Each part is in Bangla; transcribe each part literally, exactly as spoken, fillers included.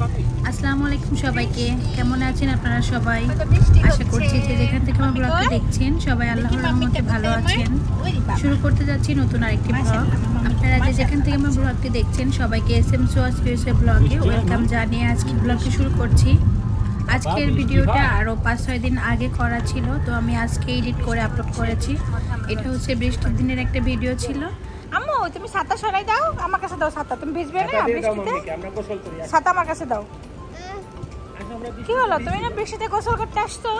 আসসালামু আলাইকুম সবাইকে, কেমন আছেন আপনারা সবাই? আশা করছি যে যেখান থেকে আমার ব্লগটা দেখছেন সবাই আল্লাহর রহমতে ভালো আছেন। শুরু করতে যাচ্ছি নতুন আরেকটি ব্লগ। আপনারা যে যেখান থেকে আমার ব্লগটি দেখছেন সবাইকে এস এম সোয়াস ইউএসএ ব্লগে ওয়েলকাম জানিয়ে আজকে ব্লগটি শুরু করছি। আজকের ভিডিওটা আরও পাঁচ ছয় দিন আগে করা ছিল, তো আমি আজকে এডিট করে আপলোড করেছি। এটা হচ্ছে বৃষ্টির দিনের একটা ভিডিও ছিল। আম্মু তুমি ছাতা সরাই দাও, আমার কাছে দাও ছাতা, তুমি ভিজবে না বৃষ্টিতে। ছাতা আমার কাছে দাও। কি হলো, তুমি না বৃষ্টিতে গোসল করতে আসছো?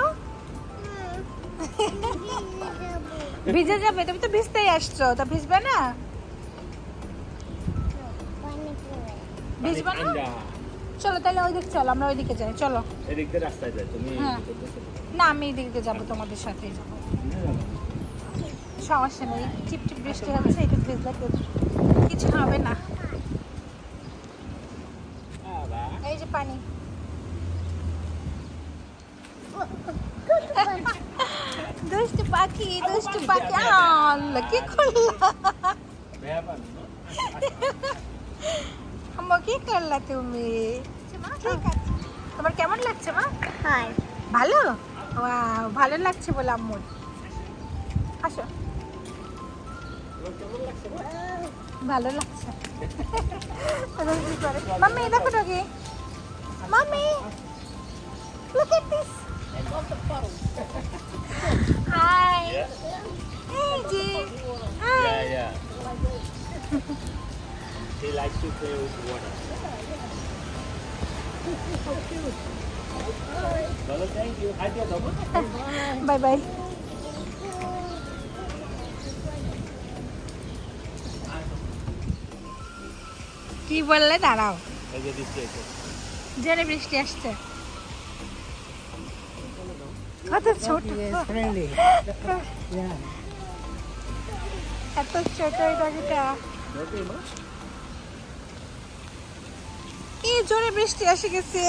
ভিজে যাবে, তুমি তো ভিজতেই আসছো, তো ভিজবে না? ভিজবে না? চলো তাহলে ওই দিকে চলো, আমরা ওইদিকে যাই। চলো এদিক দিয়ে রাস্তায় যাই। তুমি না, আমি এই দিক দিয়ে যাবো, তোমাদের সাথেই যাবো। সমস্যা নেই, টিপ টিপ বৃষ্টি হচ্ছে, একটু ভিজলে কিছু হবে না। এই যে পানি, দুষ্টু পাখি, দুষ্টু পাখি। আল্লাহ, কি করলা আম্মু, কি করলা তুমি? ঠিক আছে, তোমার কেমন লাগছে মা? ভালো, ওয়াও, ভালো লাগছে বলে আম্মু। আসো, ভালো লাগছে। মাম্মি দেখো doggy, mummy look at this. Hi. Hey G. Hi. Yeah, yeah. He likes to play with water. So cute. Well, thank you. Hi, dear. Bye bye. কি বললে? দাঁড়াও, জোরে বৃষ্টি আসছে। কত ছোট, এত ছোট এই ডগিটা। কি জোরে বৃষ্টি এসে গেছে।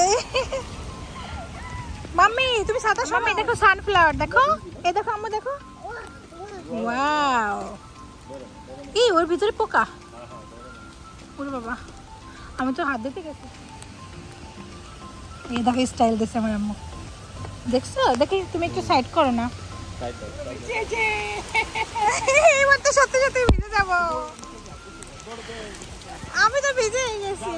মাম্মি তুমি ছাতা সরাও। মাম্মি দেখো সানফ্লাওয়ার, দেখো এই দেখো আম্মু দেখো। ওয়াও, এই ওর ভিতরে পোকা। ওরে বাবা, আমি তো হাত দিতে গেছি। এই দেখো স্টাইল দিচ্ছে আমার আম্মু, দেখছো? দেখি তুমি একটু সাইড করো না। এবার তো সত্যি সত্যি ভিজে যাবো, আমি তো ভিজে গেছি।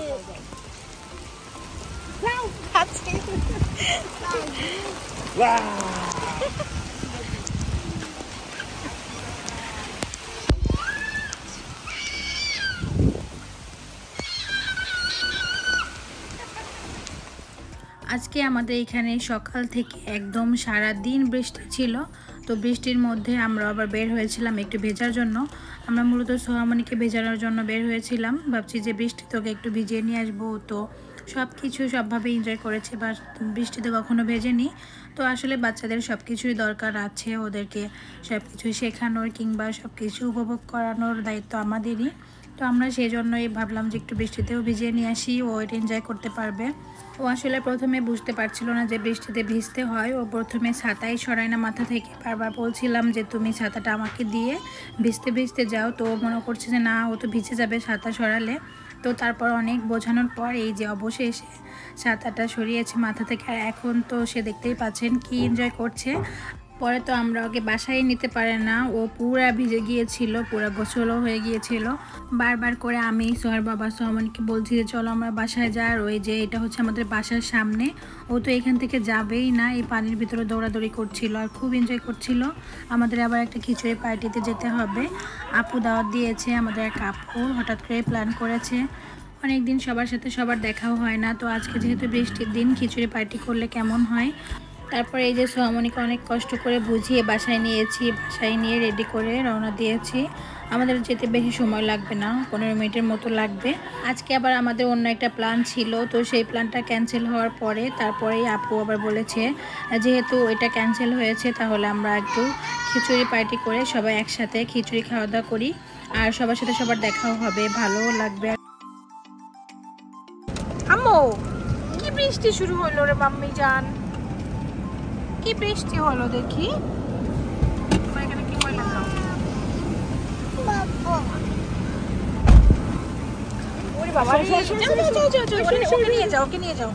আজকে আমাদের এখানে সকাল থেকে একদম সারা দিন বৃষ্টি ছিল। তো বৃষ্টির মধ্যে আমরা আবার বের হয়েছিলাম একটু ভেজার জন্য। আমরা মূলত সোহামণিকে ভেজানোর জন্য বের হয়েছিলাম, ভাবছি যে বৃষ্টি তোকে একটু ভিজিয়ে নিয়ে আসবো। তো সব কিছু সবভাবে এনজয় করেছে, বা বৃষ্টিতে কখনো ভেজেনি। তো আসলে বাচ্চাদের সব কিছুই দরকার আছে, ওদেরকে সব কিছু শেখানোর কিংবা সব কিছু উপভোগ করানোর দায়িত্ব আমাদেরই। তো আমরা সেই জন্যই ভাবলাম যে একটু বৃষ্টিতেও ভিজিয়ে নিয়ে আসি, ও এটা এনজয় করতে পারবে। ও আসলে প্রথমে বুঝতে পারছিল না যে বৃষ্টিতে ভিজতে হয়। ও প্রথমে ছাতাই সরায় না মাথা থেকে, বারবার বলছিলাম যে তুমি ছাতাটা আমাকে দিয়ে ভিজতে ভিজতে যাও। তো মনে করছে যে না, ও তো ভিজে যাবে ছাতা সরালে। তো তারপর অনেক বোঝানোর পর এই যে অবশেষে ছাতাটা সরিয়েছে মাথা থেকে। আর এখন তো সে দেখতেই পাচ্ছেন কি এনজয় করছে। পরে তো আমরা ওকে বাসায় নিতে পারে না, ও পুরা ভিজে গিয়েছিল, পুরা গোসলও হয়ে গিয়েছিল। বারবার করে আমি সোহার বাবা সোহামণিকে বলছি যে চলো আমরা বাসায় যাই। আর ওই যে এটা হচ্ছে আমাদের বাসার সামনে, ও তো এখান থেকে যাবেই না, এই পানির ভিতরে দৌড়াদৌড়ি করছিল আর খুব এনজয় করছিল। আমাদের আবার একটা খিচুড়ি পার্টিতে যেতে হবে, আপু দাওয়াত দিয়েছে। আমাদের এক আপু হঠাৎ করে প্ল্যান করেছে, অনেকদিন সবার সাথে সবার দেখাও হয় না। তো আজকে যেহেতু বৃষ্টির দিন, খিচুড়ি পার্টি করলে কেমন হয়। তারপরে এই যে সোহামণিকে অনেক কষ্ট করে বুঝিয়ে বাসায় নিয়েছি, বাসায় নিয়ে রেডি করে রওনা দিয়েছি। আমাদের যেতে বেশি সময় লাগবে না, পনেরো মিনিটের মতো লাগবে। আজকে আবার আমাদের অন্য একটা প্ল্যান ছিল, তো সেই প্ল্যানটা ক্যান্সেল হওয়ার পরে তারপরেই আপু আবার বলেছে যেহেতু এটা ক্যান্সেল হয়েছে তাহলে আমরা একটু খিচুড়ি পার্টি করে সবাই একসাথে খিচুড়ি খাওয়া দাওয়া করি, আর সবার সাথে সবার দেখাও হবে, ভালোও লাগবে। আম্মু, কি বৃষ্টি শুরু হলো রে মাম্মি জান, কি বৃষ্টি হলো দেখি। এখানে কি ময়লা দাও। ওরে বাবা, রে, যাও, যাও, যাও, যাও, যাও, ওরে, ওকে নিয়ে যাও, ওকে নিয়ে যাও।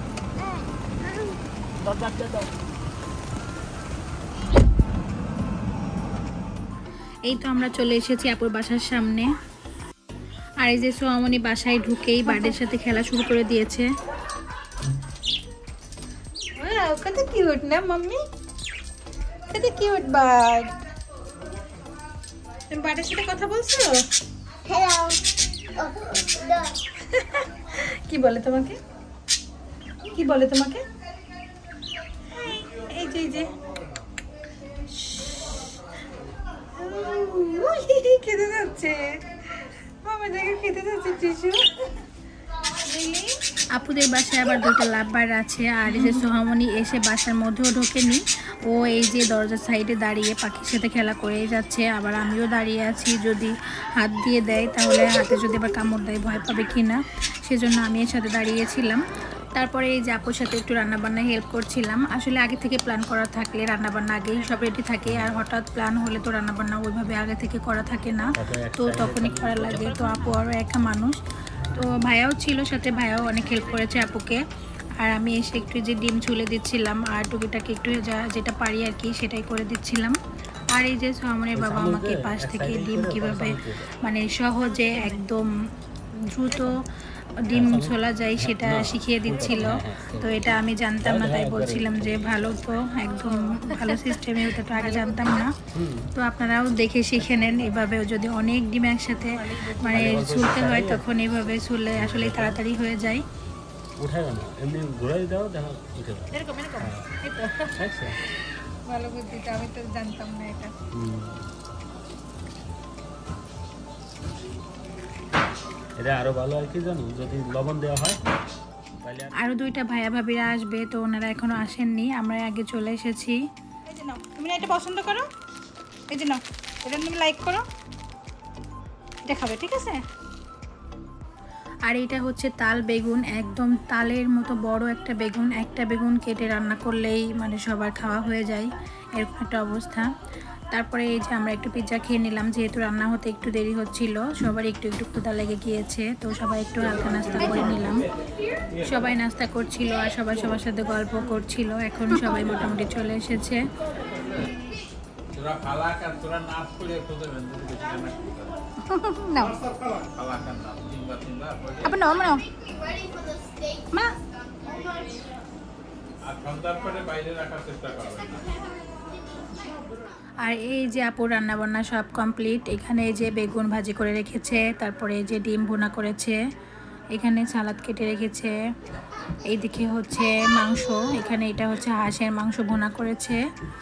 এই তো আমরা চলে এসেছি আপুর বাসার সামনে। আর এই যে সোহামনি বাসায় ঢুকেই বার্ডের সাথে খেলা শুরু করে দিয়েছে। ওয়াও, কত কিউট না মাম্মি, কত কিউট বার্ড। তুমি বার্ডের সাথে কথা বলছো? Hello. কি বলে তোমাকে, কি বলে তোমাকে? এই যে, এই যে খেতে যাচ্ছে, মামা দেখে খেতে যাচ্ছে টিসু। আপুদের বাসায় আবার দুটো লাভ বার্ড আছে। আর এই যে সোহামনি এসে বাসার মধ্যেও ঢোকেনি, ও এই যে দরজার সাইডে দাঁড়িয়ে পাখির সাথে খেলা করেই যাচ্ছে। আবার আমিও দাঁড়িয়ে আছি, যদি হাত দিয়ে দেয় তাহলে হাতে যদি আবার কামড় দেয় ভয় পাবে কি না, সেজন্য আমি এর সাথে দাঁড়িয়েছিলাম। তারপরে এই যে আপুর সাথে একটু রান্নাবান্না হেল্প করছিলাম। আসলে আগে থেকে প্ল্যান করা থাকলে রান্নাবান্না আগেই সব রেডি থাকে, আর হঠাৎ প্ল্যান হলে তো রান্নাবান্না ওইভাবে আগে থেকে করা থাকে না, তো তখনই করা লাগে। তো আপু আরও একটা মানুষ, তো ভাইয়াও ছিল সাথে, ভাইয়াও অনেক হেল্প করেছে আপুকে। আর আমি এসে একটু যে ডিম ছুলে দিচ্ছিলাম আর টুকিটাকে একটু যা যেটা পারি আর কি সেটাই করে দিচ্ছিলাম। আর এই যে সোহামনির বাবা আমাকে পাশ থেকে ডিম কীভাবে মানে সহজে একদম দ্রুত ডিম ছোলা যায় সেটা শিখিয়ে দিচ্ছিল। তো এটা আমি জানতাম না, তাই বলছিলাম যে ভালো, তো একদম ভালো সিস্টেমে, ওটা তো আগে জানতাম না। তো আপনারাও দেখে শিখে নেন এভাবে, যদি অনেক ডিম একসাথে মানে ছুলতে হয় তখন এভাবে ছুলে আসলে তাড়াতাড়ি হয়ে যায়। উঠাই না, এমনি ঘুরাই দাও, দেখো উঠে দাও। এরকম এরকম, এই তো আচ্ছা, ভালো বুদ্ধিটা, আমি তো জানতাম না এটা। এটা আরো ভালো আর কি জানো, যদি লবণ দেওয়া হয় তাহলে। আরও দুইটা ভাইয়া ভাবিরা আসবে, তো ওনারা এখনো আসেননি, আমরা আগে চলে এসেছি। এই যে নাও, তুমি না এটা পছন্দ করো, এই যে নাও, এটা তুমি লাইক করো, এটা খাবে, ঠিক আছে? আর এটা হচ্ছে তাল বেগুন, একদম তালের মতো বড় একটা বেগুন, একটা বেগুন কেটে রান্না করলেই মানে সবার খাওয়া হয়ে যায়, এরকম একটা অবস্থা। তারপরে এই যে আমরা একটু পিৎজা খেয়ে নিলাম, যেহেতু রান্না হতে একটু দেরি হচ্ছিল, সবার একটু একটু ক্ষুধা লেগে গিয়েছে, তো সবাই একটু হালকা নাস্তা করে নিলাম। সবাই নাস্তা করছিল আর সবাই সবার সাথে গল্প করছিল। এখন সবাই মোটামুটি চলে এসেছে। নাও আবার নাও, নাও মা। আর এই যে আপুর রান্নাবান্না সব কমপ্লিট। এখানে এই যে বেগুন ভাজি করে রেখেছে, তারপরে এই যে ডিম ভুনা করেছে, এখানে সালাদ কেটে রেখেছে, এইদিকে হচ্ছে মাংস, এখানে এটা হচ্ছে হাঁসের মাংস ভুনা করেছে।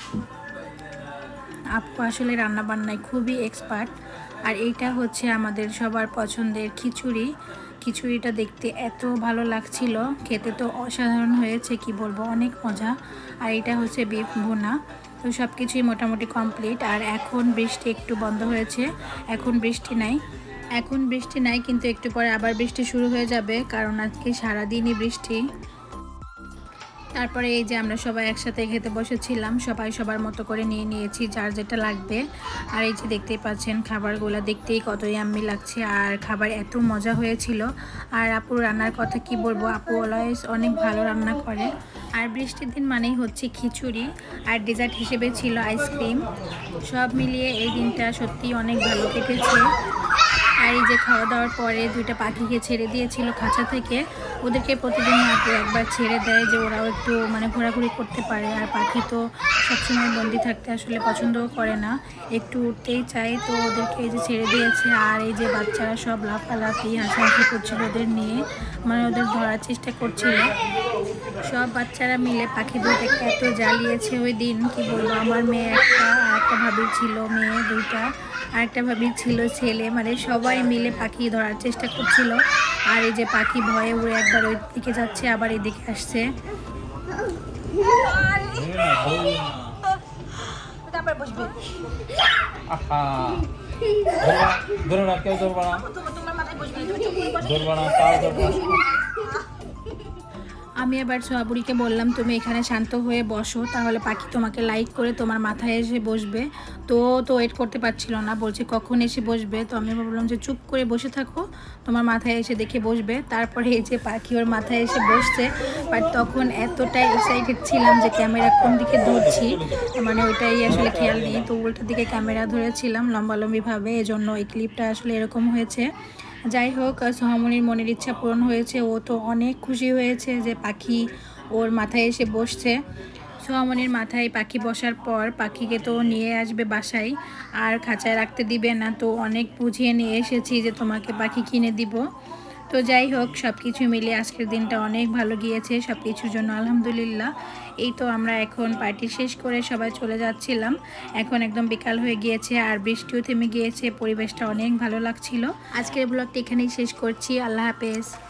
আপু আসলে রান্নাবান্নায় খুবই এক্সপার্ট। আর এইটা হচ্ছে আমাদের সবার পছন্দের খিচুড়ি। খিচুড়িটা দেখতে এত ভালো লাগছিল, খেতে তো অসাধারণ হয়েছে, কি বলবো, অনেক মজা। আর এটা হচ্ছে বিফ ভুনা। তো সব কিছুই মোটামুটি কমপ্লিট। আর এখন বৃষ্টি একটু বন্ধ হয়েছে, এখন বৃষ্টি নাই, এখন বৃষ্টি নাই কিন্তু একটু পরে আবার বৃষ্টি শুরু হয়ে যাবে, কারণ আজকে সারাদিনই বৃষ্টি। তারপরে এই যে আমরা সবাই একসাথে খেতে বসেছিলাম, সবাই সবার মতো করে নিয়ে নিয়েছি যার যেটা লাগবে। আর এই যে দেখতেই পাচ্ছেন খাবারগুলো দেখতেই কতই আম্মি লাগছে, আর খাবার এত মজা হয়েছিল। আর আপুর রান্নার কথা কি বলবো, আপু অলওয়েজ অনেক ভালো রান্না করে। আর বৃষ্টির দিন মানেই হচ্ছে খিচুড়ি, আর ডেজার্ট হিসেবে ছিল আইসক্রিম। সব মিলিয়ে এই দিনটা সত্যি অনেক ভালো কেটেছে। আর এই যে খাওয়া দাওয়ার পরে দুইটা পাখিকে ছেড়ে দিয়েছিল খাঁচা থেকে, ওদেরকে প্রতিদিন আপু একবার ছেড়ে দেয় যে ওরাও একটু মানে ঘোরাঘুরি করতে পারে। আর পাখি তো সবসময় বন্দি থাকতে আসলে পছন্দও করে না, একটু উঠতেই চায়, তো ওদেরকে এই যে ছেড়ে দিয়েছে। আর এই যে বাচ্চারা সব লাফালাফি হাসাহাসি করছিল ওদের নিয়ে, মানে ওদের ধরার চেষ্টা করছিল। সব বাচ্চারা মিলে পাখি দুইটাকে এত জ্বালিয়েছে ওই দিন, কি বলবো। আমার মেয়ে একটা, আর একটা ভাবি ছিল মেয়ে দুইটা, আর একটা ভাবি ছিল ছেলে, মানে সবাই মিলে পাখি ধরার চেষ্টা করছিল। আর এই যে পাখি ভয়ে উড়ে একবার ওই দিকে যাচ্ছে, আবার এদিকে আসছে। তারপর বসবে, আহা ধরো না, কেউ ধরবা না, তোমার মাথায় বসবে, তুমি চুপ করে বসো। ধরবা না, তাও ধরবা। আমি আবার সোহাবুড়িকে বললাম তুমি এখানে শান্ত হয়ে বসো, তাহলে পাখি তোমাকে লাইক করে তোমার মাথায় এসে বসবে। তো তো ওয়েট করতে পারছিল না, বলছে কখন এসে বসবে। তো আমি বললাম যে চুপ করে বসে থাকো, তোমার মাথায় এসে দেখে বসবে। তারপরে এই যে পাখি ওর মাথায় এসে বসছে, বাট তখন এতটাই এক্সাইটেড ছিলাম যে ক্যামেরা কোন দিকে ধরছি মানে ওইটাই আসলে খেয়াল নেই। তো উল্টো দিকে ক্যামেরা ধরেছিলাম লম্বালম্বিভাবে, এজন্য এই ক্লিপটা আসলে এরকম হয়েছে। যাই হোক, সোহামনির মনের ইচ্ছা পূরণ হয়েছে, ও তো অনেক খুশি হয়েছে যে পাখি ওর মাথায় এসে বসছে। সোহামনির মাথায় পাখি বসার পর পাখিকে তো নিয়ে আসবে বাসায়, আর খাঁচায় রাখতে দিবে না। তো অনেক বুঝিয়ে নিয়ে এসেছি যে তোমাকে পাখি কিনে দিব। তো যাই হোক, সব কিছু মিলিয়ে আজকের দিনটা অনেক ভালো গিয়েছে, সব কিছুর জন্য আলহামদুলিল্লাহ। এই তো আমরা এখন পার্টি শেষ করে সবাই চলে যাচ্ছিলাম। এখন একদম বিকাল হয়ে গিয়েছে আর বৃষ্টিও থেমে গিয়েছে, পরিবেশটা অনেক ভালো লাগছিল। আজকের ব্লগটা এখানেই শেষ করছি। আল্লাহ হাফেজ।